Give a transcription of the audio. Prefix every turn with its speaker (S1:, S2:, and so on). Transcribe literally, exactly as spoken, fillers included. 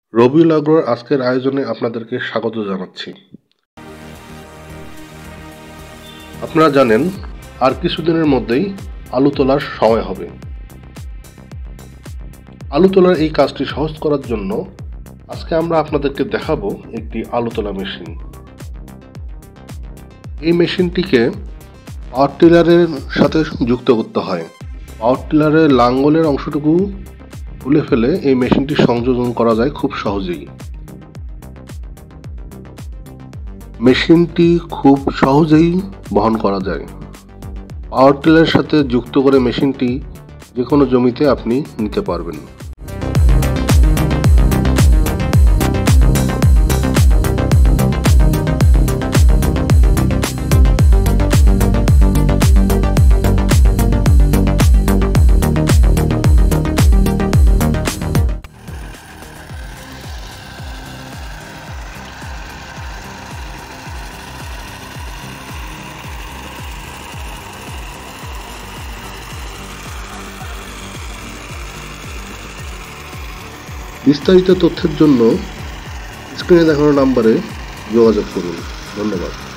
S1: রবিউল আগ্রহের আজকের আয়োজনে আপনাদেরকে স্বাগত জানাচ্ছি। আপনারা জানেন আর কিছুদিনের মধ্যেই আলু তোলার সময় হবে। আলু তোলার এই কাজটি সহজ করার জন্য আজকে আমরা আপনাদেরকে দেখাবো একটি আলু তোলা মেশিন। এই মেশিনটিকে পাওয়ার টিলারের সাথে যুক্ত করতে হয়। পাওয়ার টিলারের লাঙ্গলের অংশটুকু খুলে ফেলে এই মেশিনটি সংযোজন করা যায় খুব সহজেই। মেশিনটি খুব সহজেই বহন করা যায়। পাওয়ার টিলারের সাথে যুক্ত করে মেশিনটি যে কোনো জমিতে আপনি নিতে পারবেন। বিস্তারিত তথ্যের জন্য স্ক্রিনে দেখানো নম্বরে যোগাযোগ করুন। ধন্যবাদ।